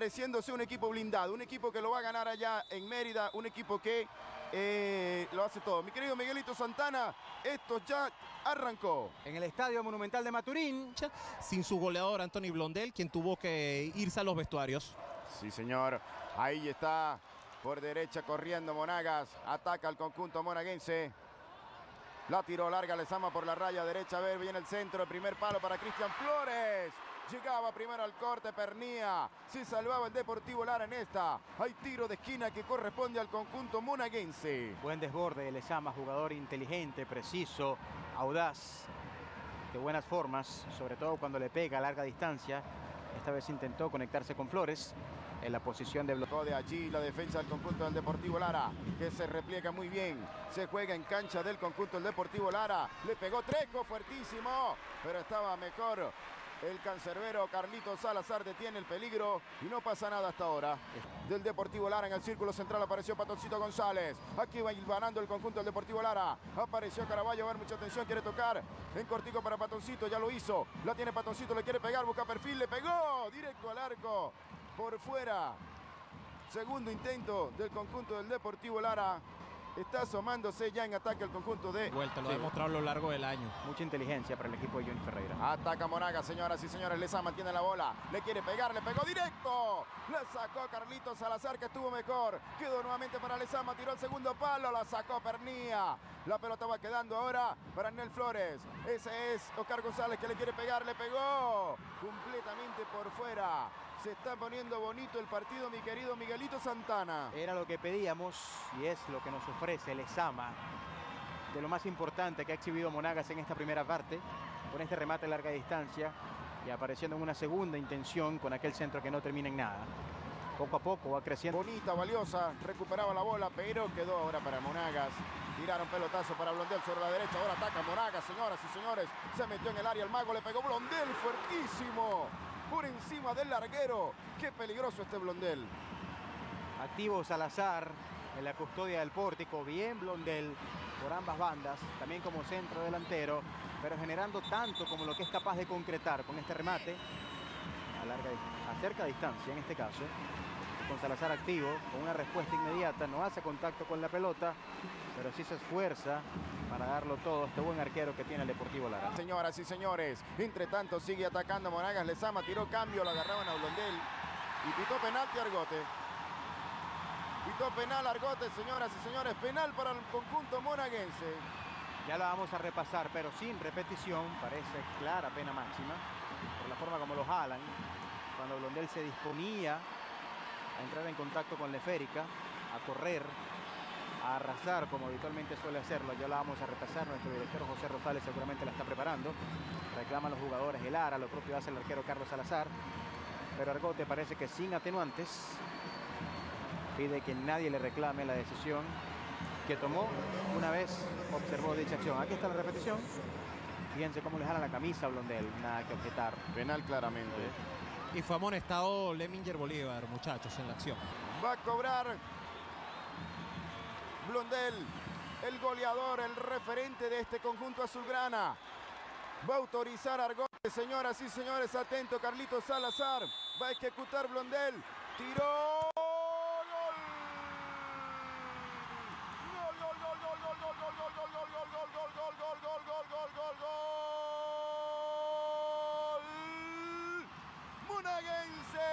pareciéndose un equipo blindado, un equipo que lo va a ganar allá en Mérida, un equipo que lo hace todo. Mi querido Miguelito Santana, esto ya arrancó. En el Estadio Monumental de Maturín, sin su goleador Anthony Blondel, quien tuvo que irse a los vestuarios. Sí, señor. Ahí está, por derecha corriendo Monagas. Ataca al conjunto monaguense. La tiró larga Lezama por la raya derecha. A ver, viene el centro, el primer palo para Cristian Flores. Llegaba primero al corte Pernía. Se salvaba el Deportivo Lara en esta. Hay tiro de esquina que corresponde al conjunto monaguense. Buen desborde de Lezama, jugador inteligente, preciso, audaz, de buenas formas, sobre todo cuando le pega a larga distancia. Esta vez intentó conectarse con Flores en la posición de bloqueo. De allí la defensa del conjunto del Deportivo Lara, que se repliega muy bien. Se juega en cancha del conjunto del Deportivo Lara. Le pegó Trejo, fuertísimo, pero estaba mejor. El cancerbero Carlitos Salazar detiene el peligro y no pasa nada hasta ahora. Del Deportivo Lara en el círculo central apareció Patoncito González. Aquí va ganando el conjunto del Deportivo Lara. Apareció Caraballo, a ver, mucha atención, quiere tocar. En cortico para Patoncito, ya lo hizo. La tiene Patoncito, le quiere pegar, busca perfil, le pegó. Directo al arco, por fuera. Segundo intento del conjunto del Deportivo Lara. Está asomándose ya en ataque el conjunto de... Vuelta, lo ha demostrado a lo largo del año. Mucha inteligencia para el equipo de Johnny Ferreira. Ataca Monagas, señoras y señores. Lezama mantiene la bola. Le quiere pegar, le pegó directo. La sacó Carlitos Salazar, que estuvo mejor. Quedó nuevamente para Lezama, tiró el segundo palo. La sacó Pernía. La pelota va quedando ahora para Nel Flores. Ese es Oscar González, que le quiere pegar, le pegó. Completamente por fuera. Se está poniendo bonito el partido, mi querido Miguelito Santana. Era lo que pedíamos y es lo que nos ofrece Lezama. De lo más importante que ha exhibido Monagas en esta primera parte, con este remate a larga distancia y apareciendo en una segunda intención con aquel centro que no termina en nada. Poco a poco va creciendo. Bonita, valiosa, recuperaba la bola, pero quedó ahora para Monagas. Tiraron pelotazo para Blondel sobre la derecha, ahora ataca Monagas, señoras y señores. Se metió en el área el mago, le pegó Blondel, fuertísimo. Por encima del larguero. Qué peligroso este Blondel. Activo Salazar en la custodia del pórtico. Bien Blondel por ambas bandas. También como centro delantero. Pero generando tanto como lo que es capaz de concretar con este remate. A cerca distancia en este caso. Con Salazar activo. Con una respuesta inmediata. No hace contacto con la pelota. Pero sí se esfuerza para darlo todo este buen arquero que tiene el Deportivo Lara. Señoras y señores, entre tanto sigue atacando Monagas. Lezama tiró cambio, lo agarraban a Blondel y pitó penalti Argote. Pitó penal Argote, señoras y señores, penal para el conjunto monaguense. Ya la vamos a repasar, pero sin repetición. Parece clara pena máxima por la forma como lo jalan. Cuando Blondel se disponía a entrar en contacto con Leférica, a correr, a arrasar como habitualmente suele hacerlo. Ya la vamos a repasar. Nuestro director José Rosales seguramente la está preparando. Reclaman los jugadores el Lara, lo propio hace el arquero Carlos Salazar, pero Argote parece que sin atenuantes pide que nadie le reclame la decisión que tomó una vez observó dicha acción. Aquí está la repetición. Fíjense cómo le jalan la camisa a Blondel, nada que objetar. Penal claramente. Y fue amonestado Lemminger Bolívar, muchachos, en la acción. Va a cobrar Blondel, el goleador, el referente de este conjunto azulgrana. Va a autorizar a Argote, señoras y señores, atento Carlitos Salazar. Va a ejecutar Blondel. Tiró. ¡Gol! ¡Gol, gol, gol, gol, gol, gol, gol, gol, gol, gol, gol, gol, gol, gol, gol, gol, gol, gol, gol! ¡Monaguense!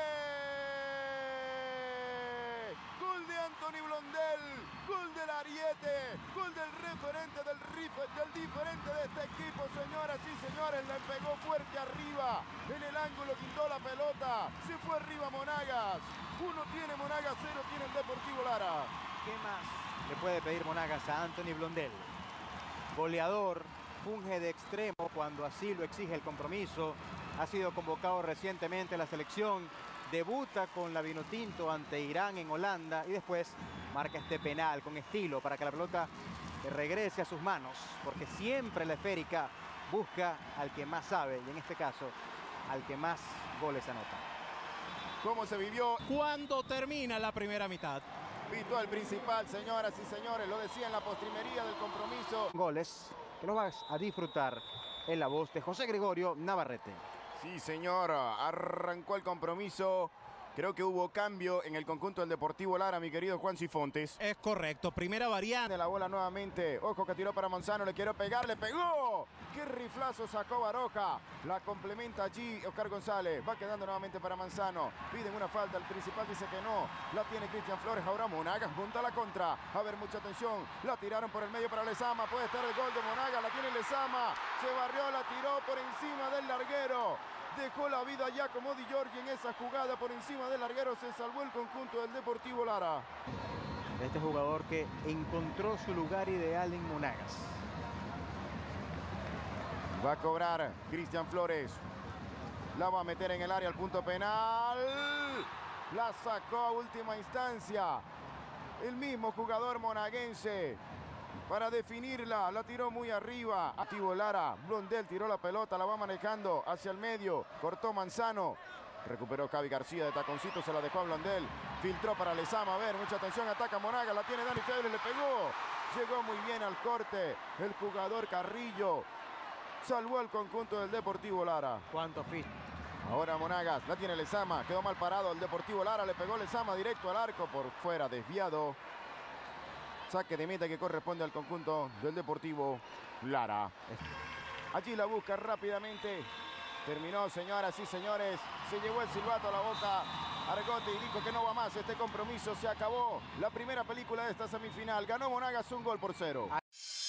¡Gol de Anthony Blondel! ¡Gol del Ariete! ¡Gol del referente del diferente de este equipo, señoras y señores! Le pegó fuerte arriba. En el ángulo quitó la pelota. Se fue arriba Monagas. 1 tiene Monagas, 0 tiene el Deportivo Lara. ¿Qué más le puede pedir Monagas a Anthony Blondel? Goleador, funge de extremo cuando así lo exige el compromiso. Ha sido convocado recientemente a la selección. Debuta con la Vinotinto ante Irán en Holanda y después marca este penal con estilo para que la pelota regrese a sus manos, porque siempre la Esférica busca al que más sabe y en este caso al que más goles anota. ¿Cómo se vivió? ¿Cuándo termina la primera mitad? Pitó el principal, señoras y señores, lo decía en la postrimería del compromiso. Goles que los vas a disfrutar en la voz de José Gregorio Navarrete. Sí, señor, arrancó el compromiso Creo que hubo cambio en el conjunto del Deportivo Lara, mi querido Juan Cifontes. Es correcto, primera variante. De la bola nuevamente, ojo que tiró para Manzano, le quiero pegar, le pegó. ¡Qué riflazo sacó Baroja! La complementa allí Oscar González, va quedando nuevamente para Manzano. Piden una falta, el principal dice que no. La tiene Cristian Flores, ahora Monagas junta la contra. A ver, mucha atención, la tiraron por el medio para Lezama, puede estar el gol de Monagas, la tiene Lezama. Se barrió, la tiró por encima del larguero. Dejó la vida ya como Di Giorgi en esa jugada por encima del larguero. Se salvó el conjunto del Deportivo Lara. Este jugador que encontró su lugar ideal en Monagas. Va a cobrar Cristian Flores. La va a meter en el área al punto penal. La sacó a última instancia el mismo jugador monaguense para definirla. La tiró muy arriba. Activo Lara. Blondel tiró la pelota. La va manejando hacia el medio. Cortó Manzano. Recuperó Cavi García de taconcito. Se la dejó a Blondel. Filtró para Lezama. A ver, mucha atención. Ataca Monagas. La tiene Dani Feble. Le pegó. Llegó muy bien al corte el jugador Carrillo. Salvó al conjunto del Deportivo Lara. Cuánto fit. Ahora Monagas, la tiene Lezama, quedó mal parado el Deportivo Lara, le pegó Lezama directo al arco, por fuera, desviado. Saque de meta que corresponde al conjunto del Deportivo Lara. Allí la busca rápidamente. Terminó, señoras y señores. Se llevó el silbato a la boca Argote y dijo que no va más. Este compromiso se acabó. La primera película de esta semifinal. Ganó Monagas 1-0.